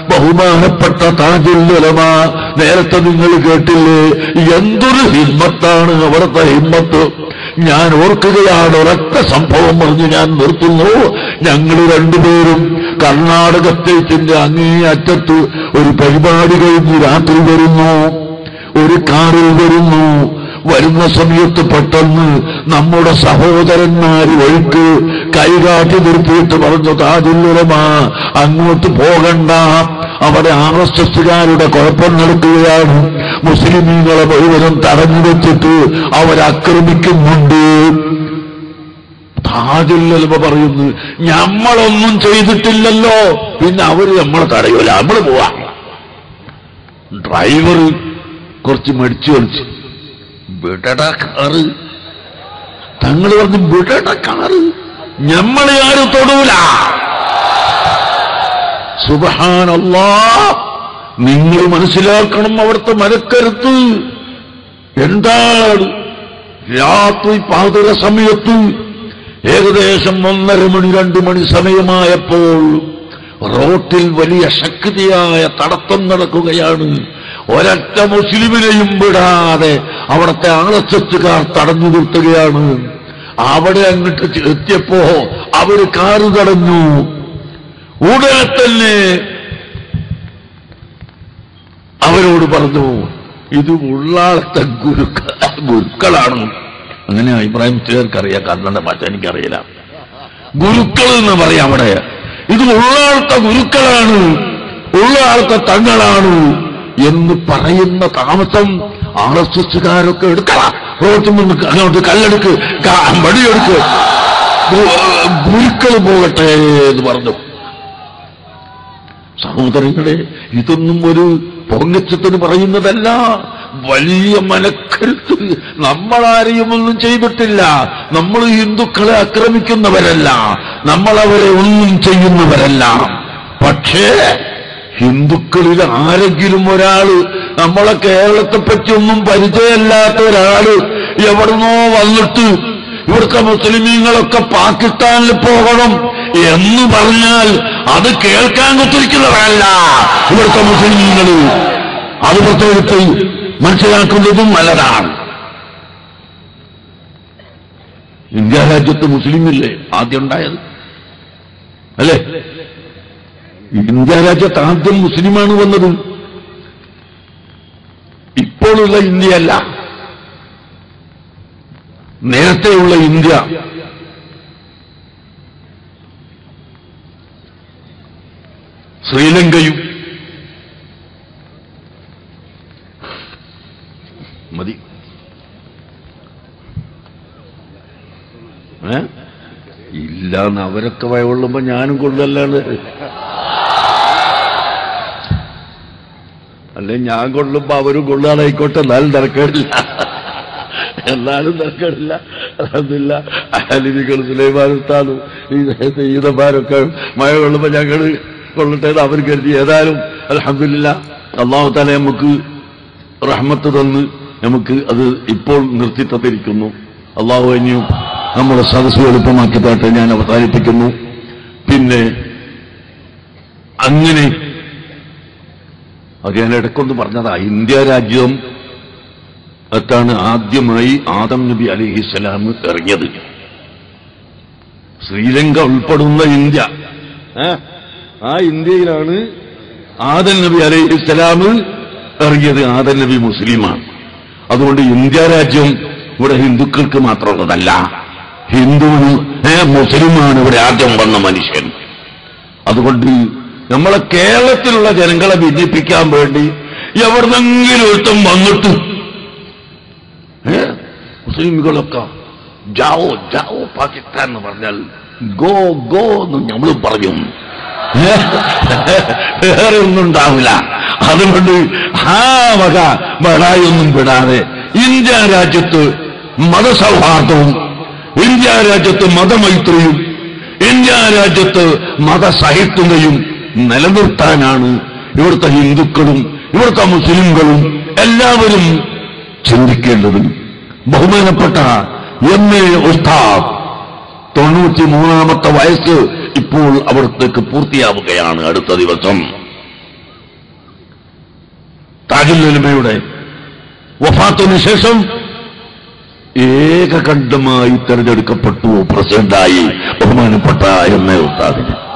ബഹുമാനപ്പെട്ട താജുൽ ഉലമ നേരത്തെ നിങ്ങൾ കേട്ടില്ലേ, എന്തൊരു ഹിമ്മത്താണ് അവിടുത്തെ ഹിമ്മത്ത്. ഞാൻ ഓർക്കുകയാണ്, ഒരൊറ്റ സംഭവം പറഞ്ഞ് ഞാൻ നിർത്തുന്നു. ഞങ്ങൾ രണ്ടുപേരും കർണാടക സ്റ്റേറ്റിന്റെ അങ്ങേ അറ്റത്ത് ഒരു പരിപാടി കഴിഞ്ഞ് രാത്രി വരുന്നു, ഒരു കാറിൽ വരുന്നു. വരുന്ന സമയത്ത് പെട്ടെന്ന് നമ്മുടെ സഹോദരന്മാര് വഴിക്ക് കൈകാട്ടി നിർത്തിയിട്ട് പറഞ്ഞു, താജുൽ ഉലമ അങ്ങോട്ട് പോകണ്ട, അവിടെ RSSകാരുടെ കുഴപ്പം നടക്കുകയാണ്, മുസ്ലിമീങ്ങളെ മുഴുവനും തടഞ്ഞു വെച്ചിട്ട് അവരാക്രമിക്കുന്നുണ്ട്. താജുൽ ഉലമ പറയുന്നു, നമ്മളൊന്നും ചെയ്തിട്ടില്ലല്ലോ, പിന്നെ അവര് നമ്മളെ തടയൂല, നമ്മൾ പോവാ. ഡ്രൈവർ കുറച്ച് മടിച്ചു കളിച്ചു, വിടട കാറ്. തങ്ങൾ പറഞ്ഞു, വിടട കാറ്, ഞമ്മളെ ആരും തൊടൂല. സുബ്ഹാനല്ലാഹ്, നിങ്ങൾ മനസ്സിലാക്കണം അവിടുത്തെ മരക്കരുത്ത് എന്താണ്. രാത്രി പാതിര സമയത്ത് ഏകദേശം 1:30 മണി 2 മണി സമയമായപ്പോൾ റോട്ടിൽ വലിയ ശക്തിയായ തടസ്സം നടക്കുകയാണ്. ഒരൊറ്റ മുസ്ലിമിനെയും വിടാതെ അവിടുത്തെ RSSകാർ തടഞ്ഞു നിർത്തുകയാണ്. അവിടെ അങ്ങോട്ട് എത്തിയപ്പോ അവര് കാറ് തടഞ്ഞു. ഉടനെ തന്നെ അവരോട് പറഞ്ഞു, ഇത് ഉള്ളാളത്തെ ഗുരുക്കളാണ്. അങ്ങനെ ഇബ്രാഹിം ചേർക്കറിയാം, കർണന്റെ ഭാഷ എനിക്കറിയില്ല. ഗുരുക്കൾ എന്ന് പറയാം അവിടെ. ഇത് ഉള്ളാളത്തെ ഗുരുക്കളാണ്, ഉള്ളാളത്തെ തങ്ങളാണ് എന്ന് പറയുന്ന താമസം RSSകാരൊക്കെ എടുക്കടാ, റോട്ടിൽ നിന്ന് അങ്ങോട്ട് കല്ലെടുക്ക്, മടിയെടുക്ക്, ഗുരുക്കൾ പോകട്ടെ എന്ന് പറഞ്ഞു. സഹോദരങ്ങളെ, ഇതൊന്നും ഒരു പൊങ്ങച്ചത്തിന് പറയുന്നതല്ല, വലിയ മനക്കരുത്ത്. നമ്മളാരെയും ഒന്നും ചെയ്തിട്ടില്ല, നമ്മൾ ഹിന്ദുക്കളെ ആക്രമിക്കുന്നവരല്ല, നമ്മളവരെ ഒന്നും ചെയ്യുന്നവരല്ല. പക്ഷേ ഹിന്ദുക്കളിൽ ആരെങ്കിലും ഒരാള്, നമ്മളെ കേരളത്തെ പറ്റിയൊന്നും പരിചയമില്ലാത്ത ഒരാള് എവിടുന്നോ വന്നിട്ട് ഇവിടുത്തെ മുസ്ലിമീങ്ങളൊക്കെ പാകിസ്ഥാനിൽ പോകണം എന്ന് പറഞ്ഞാൽ അത് കേൾക്കാൻ കുത്തിരിക്കുന്നവരല്ല ഇവിടുത്തെ മുസ്ലിമീങ്ങൾ. അത് പ്രത്യേകിച്ച് മനസ്സിലാക്കുന്നതും നല്ലതാണ്. ഇന്ത്യ രാജ്യത്ത് മുസ്ലിമില്ലേ ആദ്യം ഉണ്ടായത്, അല്ലേ? ഇന്ത്യ രാജ്യത്ത് ആദ്യം മുസ്ലിമാണ് വന്നത്. ഇപ്പോഴുള്ള ഇന്ത്യയല്ല, നേരത്തെയുള്ള ഇന്ത്യ. ശ്രീലങ്കയും മതി. ഇല്ലാന്ന് അവരൊക്കെ വയകൊള്ളുമ്പോ ഞാനും കൊള്ളല്ലാണ്. അല്ലെ ഞാൻ കൊള്ളുമ്പോ അവരും കൊള്ളാനായിക്കോട്ടെ, എന്നാലും തിരക്കേടില്ല, എന്നാലും തിരക്കേടില്ല. അൽഹംദുലില്ലാ, അലിനികൾ സുലൈമാൻ ഉസ്താദും ഈദന്മാരൊക്കെ മഴ കൊള്ളുമ്പോ ഞങ്ങൾ കൊള്ളട്ടെ അവർ കരുതി. ഏതായാലും അൽഹംദുലില്ലാ, അല്ലാഹു തആല നമുക്ക് റഹ്മത്ത് തന്ന് നമുക്ക് അത് ഇപ്പോൾ നിർത്തിത്തന്നിരിക്കുന്നു. അല്ലാഹു ഇനിയും നമ്മുടെ സദസ്സ് എളുപ്പമാക്കി തരട്ടെ. ഞാൻ അവസാനിപ്പിക്കുന്നു. പിന്നെ അങ്ങനെ അത് ഞാൻ ഇടയ്ക്കൊന്ന് പറഞ്ഞതാ, ഇന്ത്യ രാജ്യം എത്താണ് ആദ്യമായി ആദം നബി അലൈഹിസ്സലാം ഇറങ്ങിയത്. ശ്രീലങ്ക ഉൾപ്പെടുന്ന ഇന്ത്യ, ആ ഇന്ത്യയിലാണ് ആദം നബി അലൈഹിസ്സലാം ഇറങ്ങിയത്. ആദം നബി മുസ്ലിമാണ്. അതുകൊണ്ട് ഇന്ത്യ രാജ്യം ഇവിടെ ഹിന്ദുക്കൾക്ക് മാത്രമുള്ളതല്ല, ഹിന്ദുവിന് മുസ്ലിമാണ് ഇവിടെ ആദ്യം വന്ന മനുഷ്യൻ. അതുകൊണ്ട് നമ്മളെ കേരളത്തിലുള്ള ജനങ്ങളെ ഭിന്നിപ്പിക്കാൻ വേണ്ടി എവിടെന്നെങ്കിലും ഒരുത്തം വന്നിട്ട് മുസ്ലിമുകളൊക്കെ ജാവോ ജാവോ പാകിസ്ഥാൻ എന്ന് പറഞ്ഞാൽ ഗോ ഗോ എന്ന് നമ്മൾ പറഞ്ഞു, വേറെ ഒന്നും ഉണ്ടാവില്ല. അതുകൊണ്ട് ആ വക ബടായൊന്നും വിടാതെ ഇന്ത്യ രാജ്യത്ത് മതസൗഹാർദ്ദവും, ഇന്ത്യ രാജ്യത്ത് മതമൈത്രിയും, ഇന്ത്യ രാജ്യത്ത് മതസഹിഷ്ണുതയും നിലനിർത്താനാണ് ഇവിടുത്തെ ഹിന്ദുക്കളും ഇവിടുത്തെ മുസ്ലിംകളും എല്ലാവരും ചിന്തിക്കേണ്ടത്. ബഹുമാനപ്പെട്ട MA ഉസ്താദ് 93-ാമത്തെ വയസ്സ് ഇപ്പോൾ അവിടത്തേക്ക് പൂർത്തിയാവുകയാണ് അടുത്ത ദിവസം. ഉലമയുടെ വഫാത്തിന് ശേഷം ഏകകണ്ഠമായി തെരഞ്ഞെടുക്കപ്പെട്ടു പ്രസിഡന്റായി ബഹുമാനപ്പെട്ട എം എ ഉസ്താദിന്.